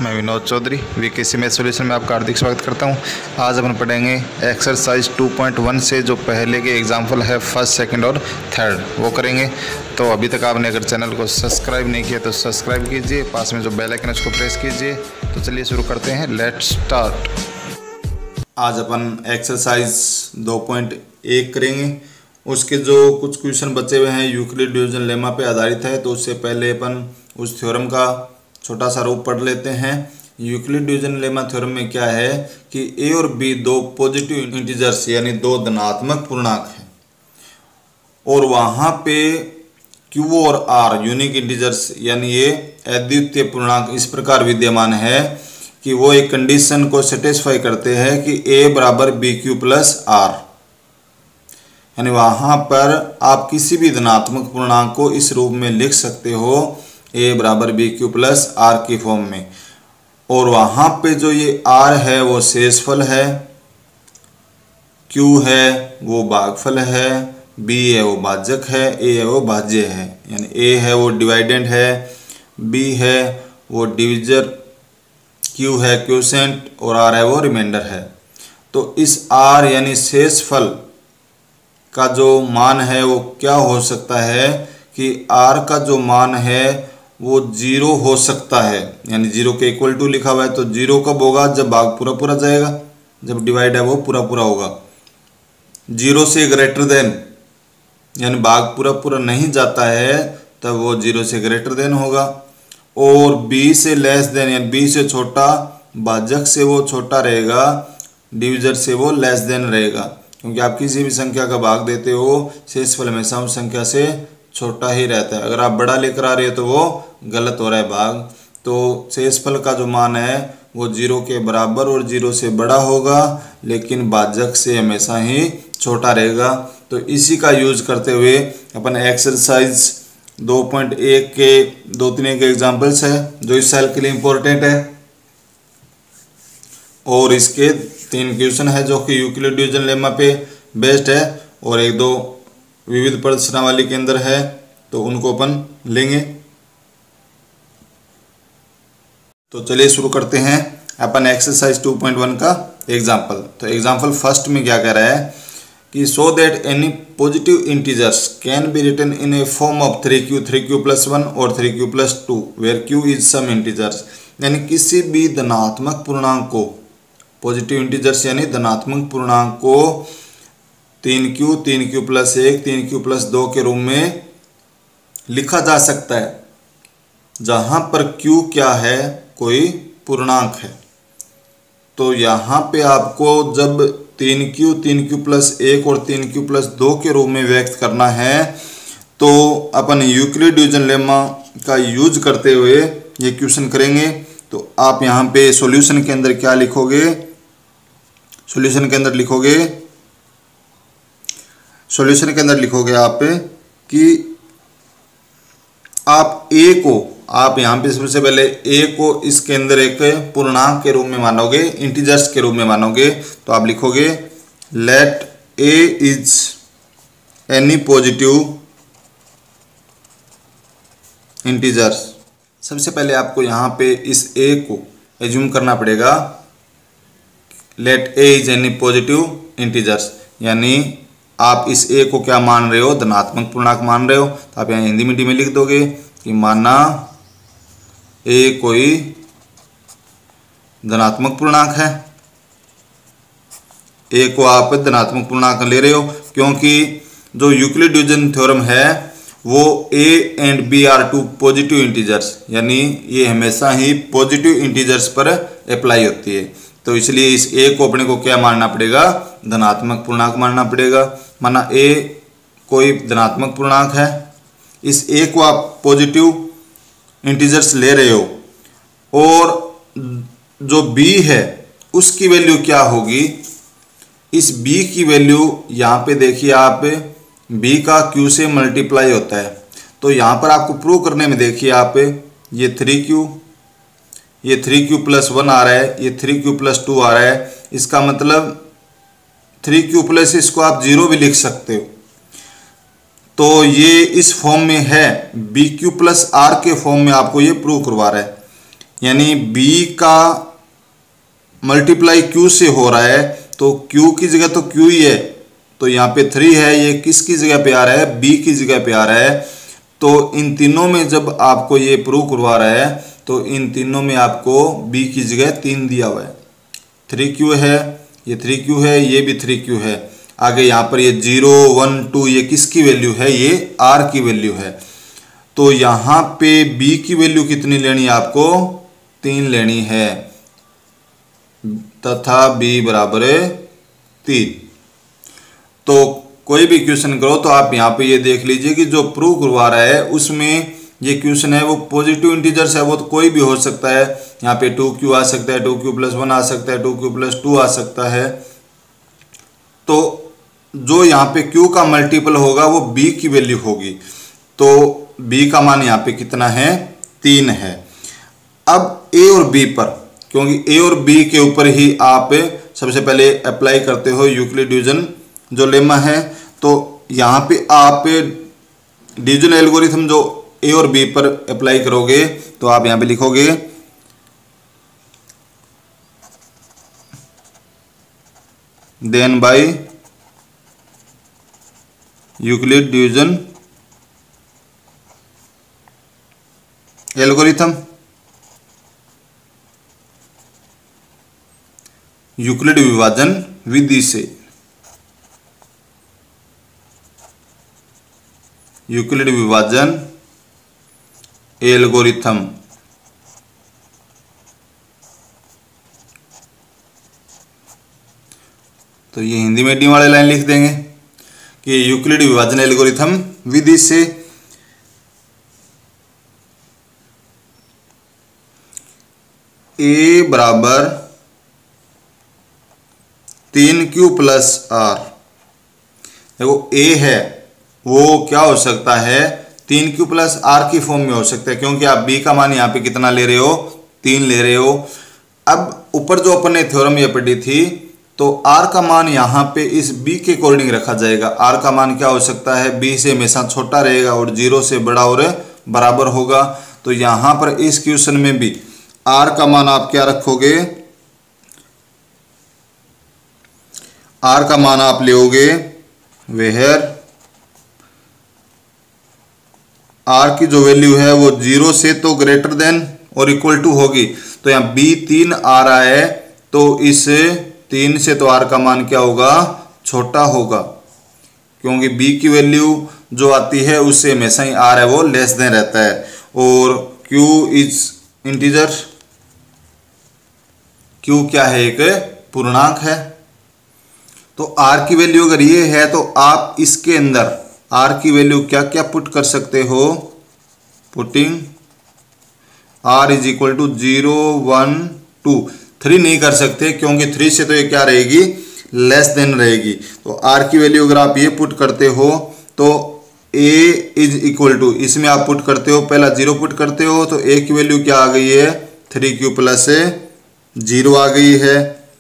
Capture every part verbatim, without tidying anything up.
मैं Vinod Chaudhary VKC math solution में आपका हार्दिक स्वागत करता हूं। आज अपन पढ़ेंगे एक्सरसाइज टू पॉइंट वन से जो पहले के एग्जाम्पल है फर्स्ट, सेकंड और थर्ड, वो करेंगे। तो अभी तक आपने अगर चैनल को सब्सक्राइब नहीं किया तो सब्सक्राइब कीजिए, पास में जो बेल आइकन है उसको प्रेस कीजिए। तो चलिए शुरू करते हैं, लेट्स स्टार्ट। आज अपन एक्सरसाइज दो पॉइंट एक करेंगे। उसके जो कुछ क्वेश्चन बचे हुए हैं यूक्लिड डिवीजन लेमा पे आधारित है, तो उससे पहले अपन उस थ्योरम का छोटा सा रूप पढ़ लेते हैं। यूक्लिड डिवीजन लेमा थ्योरम में क्या है कि ए और बी दो पॉजिटिव इंटीजर्स यानी दो धनात्मक पूर्णांक हैं, और वहाँ पे क्यू और आर यूनिक इंटीजर्स यानी ये अद्वितीय पूर्णांक इस प्रकार विद्यमान है कि वो एक कंडीशन को सेटिस्फाई करते हैं कि ए बराबर बी क्यू प्लस आर। यानी वहाँ पर आप किसी भी धनात्मक पूर्णांक को इस रूप में लिख सकते हो, ए बराबर बी क्यू प्लस आर की फॉर्म में। और वहाँ पे जो ये आर है वो शेषफल है, क्यू है वो भागफल है, बी है वो भाजक है, ए है वो भाज्य है। यानी ए है वो डिवाइडेंड है, बी है वो डिविजर, क्यू है क्वोशिएंट और आर है वो रिमाइंडर है। तो इस आर यानी शेषफल का जो मान है वो क्या हो सकता है कि आर का जो मान है वो जीरो हो सकता है। यानी जीरो के इक्वल टू लिखा हुआ है, तो जीरो कब होगा? जब भाग पूरा पूरा जाएगा, जब डिवाइड है वो पूरा पूरा होगा। जीरो से ग्रेटर देन यानी भाग पूरा पूरा नहीं जाता है तब वो जीरो से ग्रेटर देन होगा। और बी से लेस देन यानी बी से छोटा, भाजक से वो छोटा रहेगा, डिविजर से वो लेस देन रहेगा। क्योंकि आप किसी भी संख्या का भाग देते हो शेषफल हमेशा उस संख्या से छोटा ही रहता है। अगर आप बड़ा लेकर आ रहे हो तो वो गलत हो रहा है भाग। तो शेषफल का जो मान है वो जीरो के बराबर और जीरो से बड़ा होगा, लेकिन भाजक से हमेशा ही छोटा रहेगा। तो इसी का यूज करते हुए अपन एक्सरसाइज दो पॉइंट एक के दो तीन के एग्जाम्पल्स है जो इस साल के लिए इम्पोर्टेंट है, और इसके तीन क्वेश्चन है जो कि यूक्लिड डिवीजन लेमा पे बेस्ड है, और एक दो विविध प्रश्नावली के अंदर है, तो उनको अपन लेंगे। तो चलिए शुरू करते हैं अपन एक्सरसाइज टू पॉइंट वन का एग्जाम्पल। तो एग्जाम्पल फर्स्ट में क्या कह रहा है कि so that any positive integers can be written in a form of three Q three Q plus one और three Q plus two where Q is some integers. यानी किसी भी धनात्मक पूर्णांक को, पॉजिटिव इंटीजर्स यानी धनात्मक पूर्णांक को तीन क्यू तीन क्यू प्लस एक तीन क्यू प्लस दो के रूप में लिखा जा सकता है, जहां पर क्यू क्या है? कोई पूर्णांक है। तो यहाँ पे आपको जब तीन क्यू तीन क्यू प्लस एक और तीन क्यू प्लस दो के रूप में व्यक्त करना है, तो अपन यूक्लिड डिवीजन लेमा का यूज करते हुए ये क्वेश्चन करेंगे। तो आप यहाँ पे सॉल्यूशन के अंदर क्या लिखोगे? सॉल्यूशन के अंदर लिखोगे सॉल्यूशन के अंदर लिखोगे आप कि आप ए को, आप यहाँ पे सबसे पहले ए को इसके अंदर एक पूर्णांक के रूप में मानोगे, इंटीजर्स के रूप में मानोगे। तो आप लिखोगे let A is any positive integers. सबसे पहले आपको यहाँ पे इस ए को एज्यूम करना पड़ेगा, let A is any positive integers. यानी आप इस ए को क्या मान रहे हो? धनात्मक पूर्णांक मान रहे हो। तो आप यहाँ हिंदी मीडियम में लिख दोगे कि माना ए कोई धनात्मक पूर्णांक है। ए को आप धनात्मक पूर्णांक ले रहे हो क्योंकि जो यूक्लिड डिवीजन थ्योरम है वो A and B are two positive integers, यानी ये हमेशा ही पॉजिटिव इंटीजर्स पर अप्लाई होती है। तो इसलिए इस ए को अपने को क्या मानना पड़ेगा? धनात्मक पूर्णांक मानना पड़ेगा। माना ए कोई धनात्मक पूर्णांक है, इस ए को आप पॉजिटिव इंटीजर्स ले रहे हो, और जो बी है उसकी वैल्यू क्या होगी? इस बी की वैल्यू यहाँ पे देखिए आप, बी का क्यू से मल्टीप्लाई होता है। तो यहाँ पर आपको प्रूव करने में देखिए आप, ये थ्री क्यू ये थ्री क्यू प्लस वन आ रहा है, ये थ्री क्यू प्लस टू आ रहा है। इसका मतलब थ्री क्यू प्लस इसको आप जीरो भी लिख सकते हो। तो ये इस फॉर्म में है, बी क्यू प्लस आर के फॉर्म में आपको ये प्रूव करवा रहा है। यानी b का मल्टीप्लाई q से हो रहा है, तो q की जगह तो q ही है, तो यहाँ पे थ्री है, ये किसकी जगह पे आ रहा है, b की जगह पे आ रहा है। तो इन तीनों में जब आपको ये प्रूव करवा रहा है तो इन तीनों में आपको b की जगह तीन दिया हुआ है, थ्री क्यू है, ये थ्री क्यू है, ये भी थ्री क्यू है। आगे यहाँ पर ये जीरो वन टू ये किसकी वैल्यू है, ये r की वैल्यू है। तो यहाँ पे b की वैल्यू कितनी लेनी है आपको, तीन लेनी है, तथा b बराबर तीन। तो कोई भी क्वेश्चन करो तो आप यहाँ पे ये देख लीजिए कि जो प्रूव करवा रहा है उसमें ये क्वेश्चन है वो पॉजिटिव इंटीजर्स है, वो तो कोई भी हो सकता है। यहाँ पे टू क्यू आ सकता है, टू क्यू प्लस वन आ सकता है, टू क्यू प्लस टू आ सकता है। तो जो यहाँ पे q का मल्टीपल होगा वो b की वैल्यू होगी, तो b का मान यहाँ पे कितना है, तीन है। अब a और b पर, क्योंकि a और b के ऊपर ही आप सबसे पहले अप्लाई करते हो यूक्लिड डिवीजन जो लेमा है, तो यहाँ पे आप डिवीजन एल्गोरिथम जो a और b पर अप्लाई करोगे तो आप यहाँ पे लिखोगे then by Euclid division algorithm, Euclid विभाजन विधि से, यूक्लिड विभाजन एल्गोरिथम। तो ये हिंदी में डी वाले लाइन लिख देंगे कि यूक्लिड विभाजन एल्गोरिथम विधि से ए बराबर तीन क्यू प्लस आर। देखो ए है वो क्या हो सकता है, तीन क्यू प्लस आर की फॉर्म में हो सकता है, क्योंकि आप b का मान यहाँ पे कितना ले रहे हो, तीन ले रहे हो। अब ऊपर जो अपन ने थ्योरम ये पढ़ी थी, तो r का मान यहाँ पे इस b के अकॉर्डिंग रखा जाएगा। r का मान क्या हो सकता है, b से हमेशा छोटा रहेगा और जीरो से बड़ा और बराबर होगा। तो यहाँ पर इस क्वेश्चन में भी r का मान आप क्या रखोगे, r का मान आप लोगे वेयर r की जो वैल्यू है वो जीरो से तो ग्रेटर देन और इक्वल टू होगी। तो यहाँ b तीन आ रहा है, तो इस तीन से तो r का मान क्या होगा, छोटा होगा, क्योंकि b की वैल्यू जो आती है उससे हमेशा ही r है वो लेस देन रहता है। और q इज इंटीजर, q क्या है, एक पूर्णांक है। तो r की वैल्यू अगर ये है तो आप इसके अंदर r की वैल्यू क्या क्या पुट कर सकते हो, putting r is equal to zero one two, three नहीं कर सकते क्योंकि थ्री से तो ये क्या रहेगी, लेस देन रहेगी। तो r की वैल्यू अगर आप ये पुट करते हो तो a इज इक्वल टू, इसमें आप पुट करते हो, पहला जीरो पुट करते हो तो a की वैल्यू क्या आ गई है, थ्री क्यू प्लस जीरो आ गई है,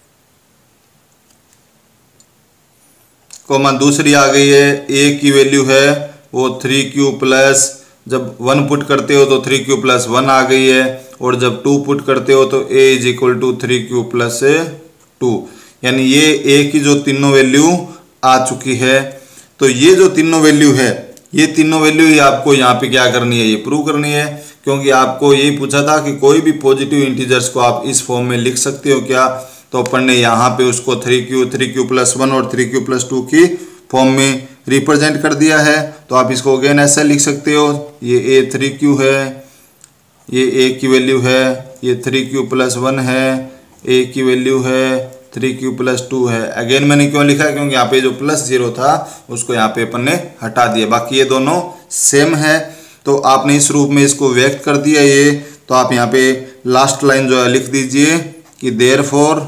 कोमा दूसरी आ गई है, a की वैल्यू है वो थ्री क्यू प्लस, जब वन पुट करते हो तो थ्री क्यू प्लस वन आ गई है, और जब टू पुट करते हो तो a is equal to three Q plus two, यानी ये a की जो तीनों वैल्यू आ चुकी है। तो ये जो तीनों वैल्यू है, ये तीनों वैल्यू ही आपको यहाँ पे क्या करनी है, ये प्रूव करनी है, क्योंकि आपको यही पूछा था कि कोई भी पॉजिटिव इंटीजर्स को आप इस फॉर्म में लिख सकते हो क्या। तो अपन ने यहाँ पे उसको three Q three Q plus one और थ्री क्यू प्लस टू की फॉर्म में रिप्रेजेंट कर दिया है। तो आप इसको अगेन ऐसा लिख सकते हो, ये ए थ्री क्यू है, ये ए की वैल्यू है, ये थ्री क्यू प्लस वन है, ए की वैल्यू है थ्री क्यू प्लस टू है। अगेन मैंने क्यों लिखा है, क्योंकि यहाँ पे जो प्लस जीरो था उसको यहाँ पे अपन ने हटा दिया, बाकी ये दोनों सेम है। तो आपने इस रूप में इसको व्यक्त कर दिया ये। तो आप यहाँ पे लास्ट लाइन जो है लिख दीजिए कि देयरफॉर,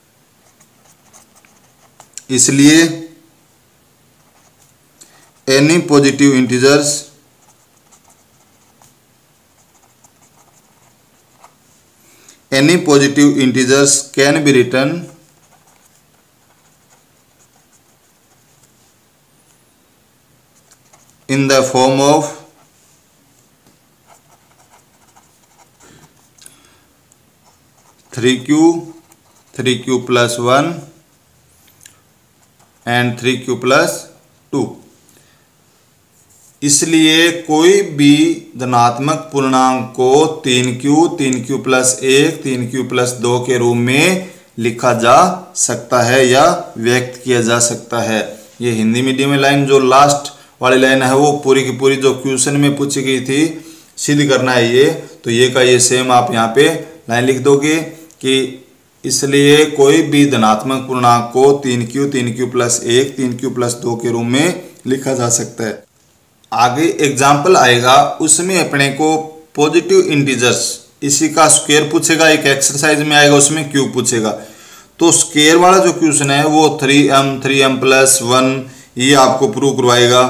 इसलिए any positive integers any positive integers can be written in the form of three Q three Q plus one and three Q plus two. इसलिए कोई भी धनात्मक पूर्णांक को तीन क्यू तीन क्यू प्लस एक तीन क्यू प्लस दो के रूप में लिखा जा सकता है या व्यक्त किया जा सकता है। ये हिंदी मीडियम में लाइन जो लास्ट वाली लाइन है वो पूरी की पूरी जो क्वेश्चन में पूछी गई थी सिद्ध करना है ये। तो ये का ये सेम आप यहाँ पे लाइन लिख दोगे कि इसलिए कोई भी धनात्मक पूर्णांक को तीन क्यू तीन क्यू प्लस एक तीन क्यू प्लस दो के रूप में लिखा जा सकता है। आगे एग्जाम्पल आएगा उसमें अपने को पॉजिटिव इंटीजर्स इसी का स्क्वायर पूछेगा, एक एक्सरसाइज में आएगा उसमें क्यूब पूछेगा। तो स्क्वायर वाला जो क्वेश्चन है वो three M three M plus one ये आपको प्रूव करवाएगा।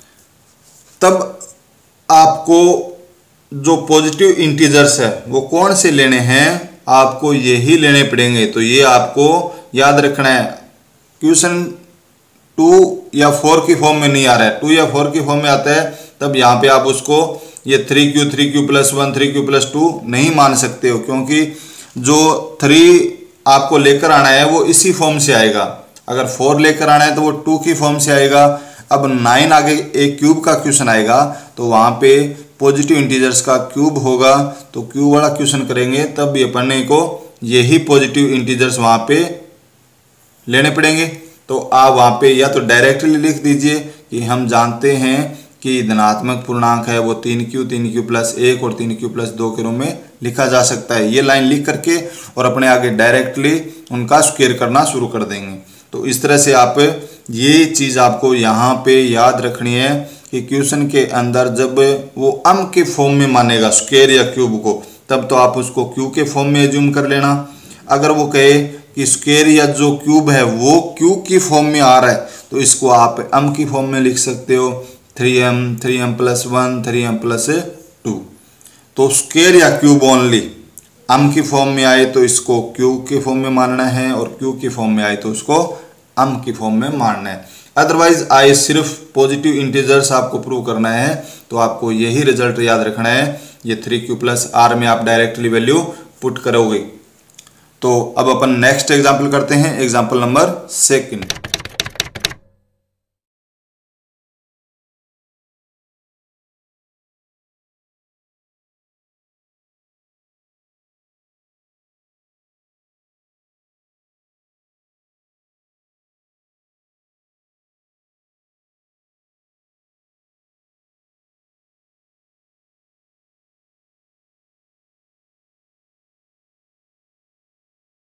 तब आपको जो पॉजिटिव इंटीजर्स है वो कौन से लेने हैं, आपको यही लेने पड़ेंगे। तो ये आपको याद रखना है। क्वेश्चन टू या फोर की फॉर्म में नहीं आ रहा है, टू या फोर की फॉर्म में आता है तब यहाँ पे आप उसको ये three Q three Q plus one three Q plus two नहीं मान सकते हो, क्योंकि जो थ्री आपको लेकर आना है वो इसी फॉर्म से आएगा। अगर फोर लेकर आना है तो वो टू की फॉर्म से आएगा। अब नाइन आगे एक क्यूब का क्वेश्चन आएगा तो वहाँ पे पॉजिटिव इंटीजर्स का क्यूब होगा। तो क्यूब वाला क्वेश्चन करेंगे तब ये पढ़ने को यही पॉजिटिव इंटीजर्स वहाँ पे लेने पड़ेंगे। तो आप वहाँ पे या तो डायरेक्टली लिख दीजिए कि हम जानते हैं कि धनात्मक पूर्णांक है वो तीन क्यू तीन क्यू प्लस एक और तीन क्यू प्लस दो के रूप में लिखा जा सकता है। ये लाइन लिख करके और अपने आगे डायरेक्टली उनका स्क्वायर करना शुरू कर देंगे। तो इस तरह से आप ये चीज़ आपको यहाँ पे याद रखनी है कि क्वेश्चन के अंदर जब वो अम के फॉर्म में मानेगा स्क्वायर या क्यूब को तब तो आप उसको क्यू के फॉर्म में एज्यूम कर लेना। अगर वो कहे कि स्क्वायर या जो क्यूब है वो क्यू की फॉर्म में आ रहा है तो इसको आप अम की फॉर्म में लिख सकते हो, three M three M plus one three M plus two. तो स्क्वायर या क्यूब ओनली अम की फॉर्म में आए तो इसको क्यू के फॉर्म में मानना है और क्यू की फॉर्म में आए तो उसको अम की फॉर्म में मानना है। अदरवाइज आए सिर्फ पॉजिटिव इंटीजर्स आपको प्रूव करना है तो आपको यही रिजल्ट याद रखना है। ये थ्री क्यू प्लस आर में आप डायरेक्टली वैल्यू पुट करोगे। तो अब अपन नेक्स्ट एग्जाम्पल करते हैं, एग्जाम्पल नंबर सेकंड।